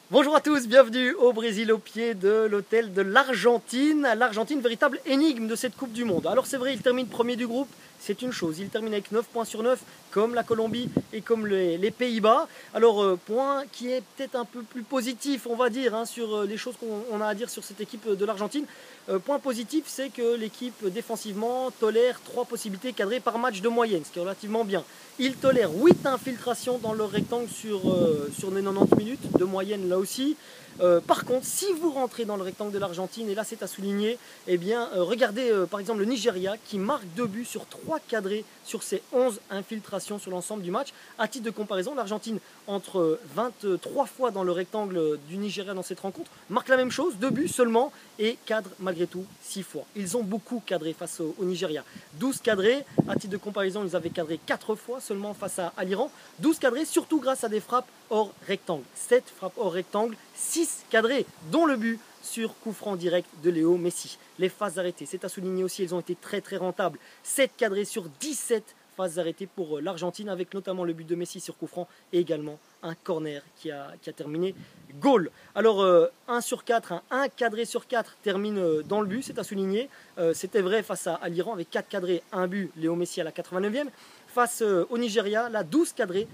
Bonjour à tous, bienvenue au Brésil, au pied de l'hôtel de l'Argentine. L'Argentine, véritable énigme de cette Coupe du Monde. Alors c'est vrai, il termine premier du groupe, c'est une chose. Il termine avec 9 points sur 9, comme la Colombie et comme les Pays-Bas. Alors point qui est peut-être un peu plus positif, on va dire, sur les choses qu'on a à dire sur cette équipe de l'Argentine. Point positif, c'est que l'équipe défensivement tolère 3 possibilités cadrées par match de moyenne, ce qui est relativement bien. Ils tolèrent 8 infiltrations dans leur rectangle sur les 90 minutes, de moyenne là aussi. Par contre, si vous rentrez dans le rectangle de l'Argentine, et là c'est à souligner, eh bien, regardez par exemple le Nigeria qui marque 2 buts sur 3 cadrés sur ses 11 infiltrations sur l'ensemble du match. À titre de comparaison, l'Argentine, entre 23 fois dans le rectangle du Nigeria dans cette rencontre, marque la même chose, 2 buts seulement, et cadre malgré tout 6 fois. Ils ont beaucoup cadré face au Nigeria. 12 cadrés, à titre de comparaison, ils avaient cadré 4 fois seulement face à l'Iran. 12 cadrés, surtout grâce à des frappes hors rectangle. 7 frappes hors rectangle, 6 cadrés, dont le but sur coup franc direct de Léo Messi. Les phases arrêtées, c'est à souligner aussi, elles ont été très rentables. 7 cadrés sur 17 phases arrêtées pour l'Argentine, avec notamment le but de Messi sur coup franc et également un corner qui a terminé goal. Alors 1 sur 4, un cadré sur 4 termine dans le but, c'est à souligner. C'était vrai face à l'Iran avec 4 cadrés, 1 but, Léo Messi à la 89e. Face au Nigeria, là 12 cadrés,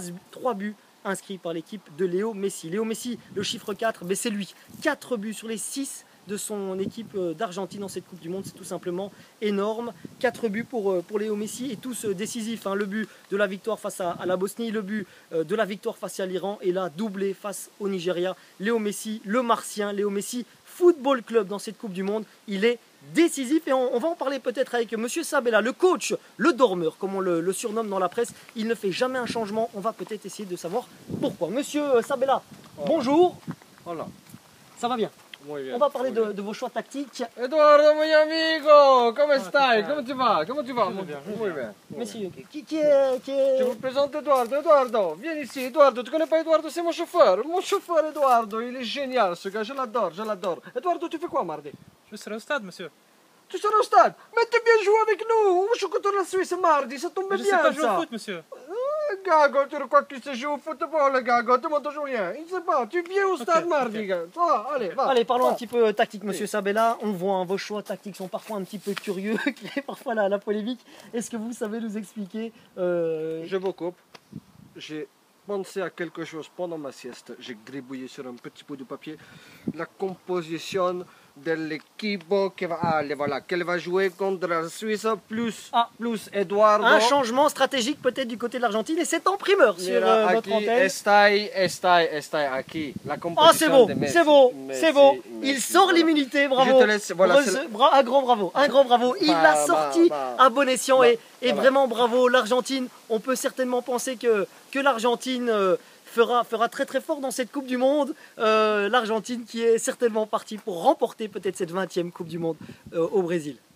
3 buts inscrits par l'équipe de Léo Messi. Léo Messi, le chiffre 4, c'est lui. 4 buts sur les 6 de son équipe d'Argentine dans cette Coupe du Monde, c'est tout simplement énorme. 4 buts pour Léo Messi et tous décisifs. Le but de la victoire face à la Bosnie, le but de la victoire face à l'Iran et là doublé face au Nigeria. Léo Messi, le Martien, Léo Messi Football Club dans cette Coupe du Monde, il est décisif et on va en parler peut-être avec Monsieur Sabella, le coach, le dormeur comme on le surnomme dans la presse. Il ne fait jamais un changement, on va peut-être essayer de savoir pourquoi. Monsieur Sabella, bonjour. Hola. Ça va bien? On va parler de vos choix tactiques. Eduardo, mio amico, come stai? Come ti va? Come ti va? Muy bien. Monsieur, qui est... Je vous présente Eduardo. Eduardo, viens ici. Eduardo, tu connais pas Eduardo? C'est mon chauffeur. Mon chauffeur Eduardo, il est génial ce gars, je l'adore, je l'adore. Eduardo, tu fais quoi mardi? Je serai au stade, monsieur. Tu seras au stade? Mais tu viens jouer avec nous. On joue contre la Suisse mardi, ça tombe Je bien sais pas jouer ça. au foot, monsieur. Gago, tu crois qu'il sait jouer au football, Gago? Tu m'entends rien. Il ne sait pas. Tu viens au stade mardi, gars. Allez, va. Allez, parlons un petit peu tactique, Monsieur Sabella. On voit, vos choix tactiques sont parfois un petit peu curieux, créent parfois la polémique. Est-ce que vous savez nous expliquer Je vous coupe. J'ai pensé à quelque chose pendant ma sieste. J'ai gribouillé sur un petit bout de papier la composition de l'équipe qu'elle va jouer contre la Suisse plus Eduardo. Un changement stratégique peut-être du côté de l'Argentine et c'est en primeur sur votre antenne. Estai, aquí. La composition c'est beau, de Messi. c'est beau, Messi, c'est beau. Messi, Il sort voilà. l'immunité, bravo. Je te laisse, voilà, un grand bravo, un grand bravo. Il l'a sorti à bon escient et voilà. vraiment bravo. L'Argentine, on peut certainement penser que l'Argentine fera très fort dans cette Coupe du Monde. L'Argentine qui est certainement partie pour remporter peut-être cette 20e Coupe du Monde au Brésil.